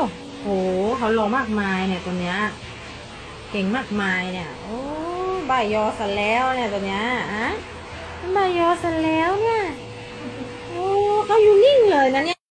โหเขาลงมากมายเนี่ยตัวเนี้ยเก่งมากมายเนี่ยโอ้บ่ายยอซะแล้วเนี่ยตัวเนี้ยบ่ายยอซะแล้วเนี่ยโอ้เขาอยู่นิ่งเลยนะเนี่ย